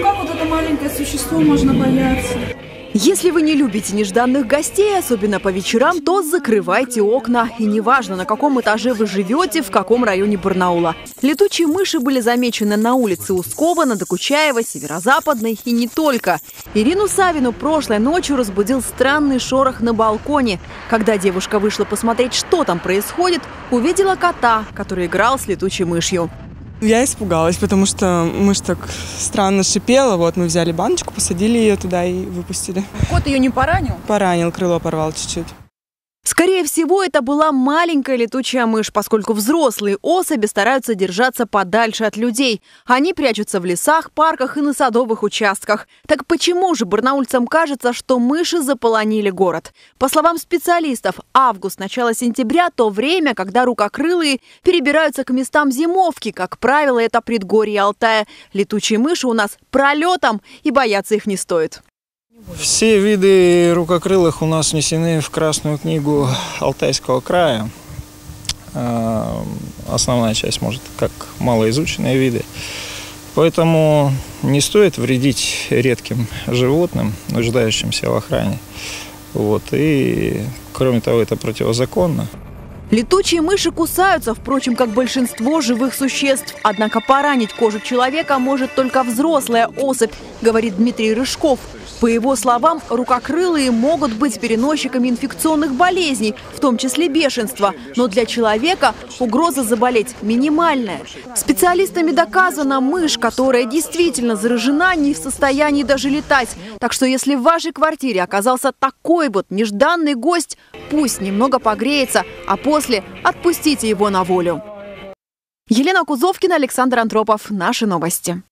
как вот это маленькое существо можно бояться? Если вы не любите нежданных гостей, особенно по вечерам, то закрывайте окна. И неважно, на каком этаже вы живете, в каком районе Барнаула. Летучие мыши были замечены на улице Ускова, на Докучаева, Северо-Западной и не только. Ирину Савину прошлой ночью разбудил странный шорох на балконе. Когда девушка вышла посмотреть, что там происходит, увидела кота, который играл с летучей мышью. Я испугалась, потому что мышь так странно шипела. Вот мы взяли баночку, посадили ее туда и выпустили. Кот ее не поранил? Поранил, крыло порвал чуть-чуть. Скорее всего, это была маленькая летучая мышь, поскольку взрослые особи стараются держаться подальше от людей. Они прячутся в лесах, парках и на садовых участках. Так почему же барнаульцам кажется, что мыши заполонили город? По словам специалистов, август, начало сентября – то время, когда рукокрылые перебираются к местам зимовки. Как правило, это предгорье Алтая. Летучие мыши у нас пролетом, и бояться их не стоит. Все виды рукокрылых у нас внесены в Красную книгу Алтайского края. Основная часть, может, как малоизученные виды. Поэтому не стоит вредить редким животным, нуждающимся в охране. Вот. И, кроме того, это противозаконно. Летучие мыши кусаются, впрочем, как большинство живых существ. Однако поранить кожу человека может только взрослая особь, говорит Дмитрий Рыжков. По его словам, рукокрылые могут быть переносчиками инфекционных болезней, в том числе бешенства. Но для человека угроза заболеть минимальная. Специалистами доказано, мышь, которая действительно заражена, не в состоянии даже летать. Так что если в вашей квартире оказался такой вот нежданный гость, пусть немного погреется, а после отпустите его на волю. Елена Кузовкина, Александр Антропов. Наши новости.